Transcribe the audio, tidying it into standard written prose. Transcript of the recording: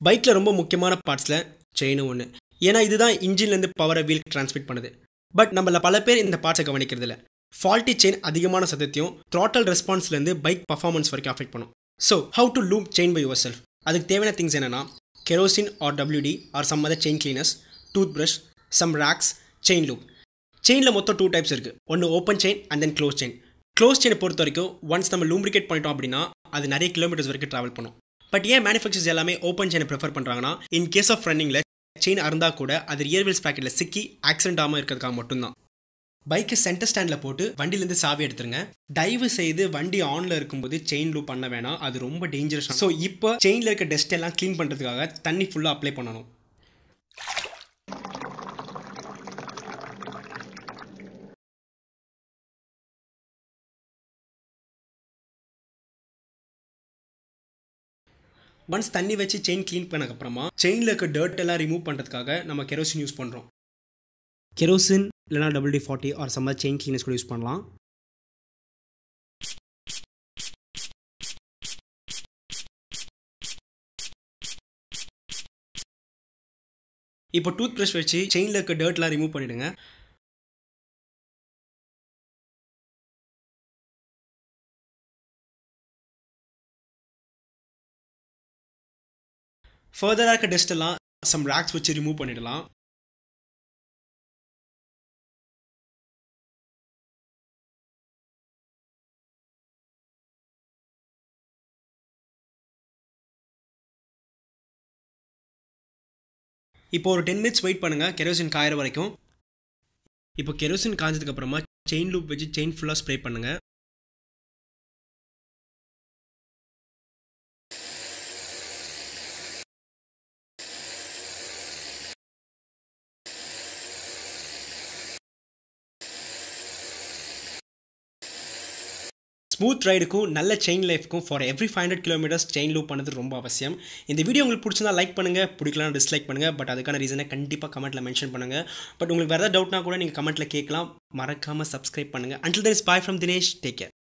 பைக்கில் ரொம்ப முக்கியமான பார்ட்ஸில் செயினும் ஒன்று. ஏன்னா இதுதான் இன்ஜின்லேருந்து பவரை வீலுக்கு ட்ரான்ஸ்மிட் பண்ணுது. பட் நம்மள பல பேர் இந்த பார்ட்ஸை கவனிக்கிறது இல்லை. ஃபால்ட்டி செயின் அதிகமான சத்தத்தையும் த்ராட்டல் ரெஸ்பான்ஸ்லேருந்து பைக் பர்ஃபார்மன்ஸ் வரைக்கும் அஃபெக்ட் பண்ணும். So how to lube chain by yourself? அதுக்கு தேவையான திங்ஸ் என்னென்னா kerosene or WD or some other chain cleaners, tooth brush, some rags, chain lube. செயினில் மொத்தம் 2 டைப்ஸ் இருக்குது. ஒன்று open chain and then close chain. Close செயினை பொறுத்த வரைக்கும் ஒன்ஸ் நம்ம லூப்ரிகேட் பண்ணிட்டோம் அப்படின்னா அது நிறைய கிலோமீட்டர்ஸ் வரைக்கும் ட்ராவல் பண்ணும். பட் ஏன் மேனுஃபேக்சர்ஸ் எல்லாமே ஓப்பன் செயினை ப்ரிஃபர் பண்ணுறாங்கன்னா, இன் கேஸ் ஆஃப் ரன்னிங்கில் செயின் அறந்தால் கூட அது ரியர் வீல்ஸ் பேக்கெட்டில் சிக்கி ஆக்சிடென்ட் ஆகாமல் இருக்கிறதுக்காக மட்டும்தான். பைக்கை சென்டர் ஸ்டாண்டில் போட்டு வண்டியிலேருந்து சாவி எடுத்துருங்க. தயவு செய்து வண்டி ஆனில் இருக்கும்போது செயின் லூப் பண்ண வேணாம், அது ரொம்ப டேஞ்சரஸ். ஸோ இப்போ செயினில் இருக்க டஸ்ட் எல்லாம் க்ளீன் பண்ணுறதுக்காக தண்ணி ஃபுல்லாக அப்ளை பண்ணணும். ஒன்ஸ் தண்ணி வச்சு செயின் க்ளீன் பண்ணக்கப்புறமா செயினில் இருக்க டர்ட் எல்லாம் ரிமூவ் பண்ணுறதுக்காக நம்ம கெரோசின் யூஸ் பண்ணுறோம். கெரோசின் இல்லைனா WD-40 or some chain cleaners கூட யூஸ் பண்ணலாம். இப்போ டூத் ப்ரஷ் வச்சு செயினில் இருக்க டர்ட்லாம் ரிமூவ் பண்ணிவிடுங்க. ஃபர்தராக இருக்க டஸ்ட் எல்லாம் சம் ரேக்ஸ் வச்சு ரிமூவ் பண்ணிடலாம். இப்போ ஒரு 10 மினிட்ஸ் வெயிட் பண்ணுங்கள் கெரோசின் காயிற வரைக்கும். இப்போ கெரோசின் காய்ஞ்சதுக்கப்புறமா செயின் லூப் வச்சு செயின் ஃபுல்லாக ஸ்ப்ரே பண்ணுங்கள். ஸ்மூத் ரைடுக்கும் நல்ல செயின் லைஃப்க்கும் for every 500 kilometres chain lube பண்ணது ரொம்ப அவசியம். இந்த வீடியோ உங்களுக்கு பிடிச்சிருந்தா லைக் பண்ணுங்கள், பிடிக்கலாம் டிஸ்லைக் பண்ணுங்கள். பட் அதுக்கான ரீசனை கண்டிப்பாக கமெண்ட்டில் மென்ஷன் பண்ணுங்கள். பட் உங்களுக்கு வேறு ஏதாவது டவுட்னா கூட நீங்கள் கமெண்ட்டில் கேட்கலாம். மறக்காமல் சப்ஸ்கிரைப் பண்ணுங்கள். Until then, bye from Dinesh. Take care.